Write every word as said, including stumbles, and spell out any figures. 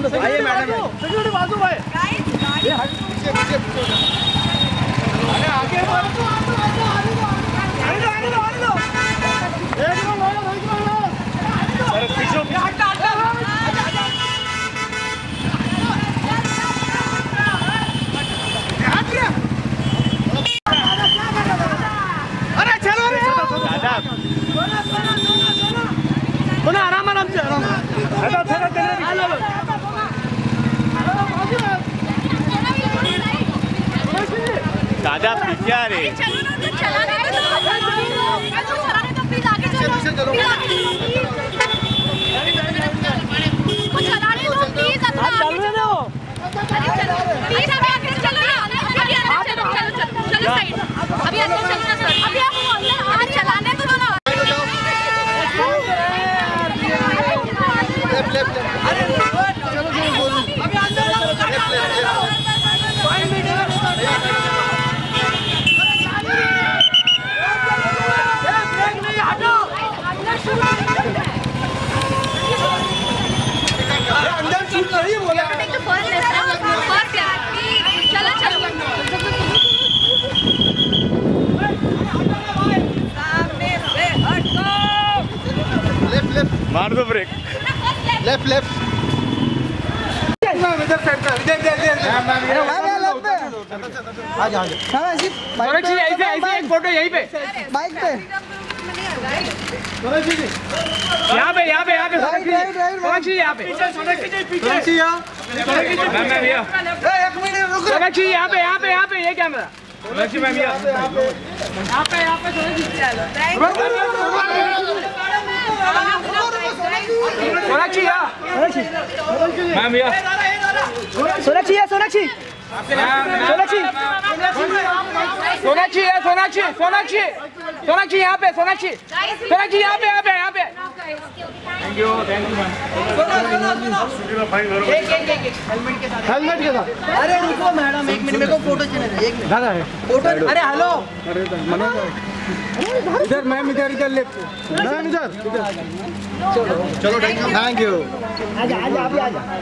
आइए madam, security बाजू भाई, ये हट पीछे पीछे पीछे, अरे आगे बढ़ो, आगे लो आगे लो आगे लो, एक लो लो एक लो लो, अरे पीछे हट हट हट, अरे चलो रे दादा, सुना आराम आराम से आराम, हेलो हेलो हेलो, दादा पीछे आ रहे, चलो ना तो चलाने दो, चलाने दो प्लीज, आगे चलो, चलो चलाने दो प्लीज, चलने दो, अरे चलो प्लीज, अभी आगे चलो ना, अभी अंदर चलो, चलो चलो साइड, अभी अंदर चलो ना सर, अभी आप अंदर चलाने दो ना, लेफ्ट लेफ्ट, अरे चलो चलो बोलो, अभी अंदर चलो, फाइव मीटर अंदर शूट करिए, बोला चलो चलो लेफ्ट लेफ्ट मार दो ब्रेक, लेफ्ट लेफ्ट इधर साइड का, इधर इधर इधर आ जा, हां ऐसे ऐसे ऐसे एक फोटो यहीं पे बाइक पे, यहाँ पे यहाँ पे यहाँ पे सोनाक्षी यहाँ पे, सोनाक्षी यहाँ, मैम मैम यहाँ, एक मिनट रुको, सोनाक्षी यहाँ पे यहाँ पे यहाँ पे ये कैमरा, सोनाक्षी मैम यहाँ यहाँ पे यहाँ पे सोनाक्षी, सोनाक्षी यहाँ, मैम यहाँ, सोनाक्षी यहाँ, सोनाक्षी सोनाक्षी सोनाक्षी है, सोनाक्षी सोनाक्षी सोनाक्षी यहाँ पे, सोनाक्षी सोनाक्षी यहाँ पे यहाँ पे यहाँ पे, thank you thank you ma'am, helmet के साथ, हेलमेट के साथ, अरे रुको मैडम एक मिनट, मेरे को फोटो चाहिए, एक मिनट दादा है फोटो, अरे हेलो, अरे मनोज इधर मैम, इधर इधर लेफ्ट मैम, इधर इधर, चलो चलो थैंक यू, आजा आजा अभी आजा।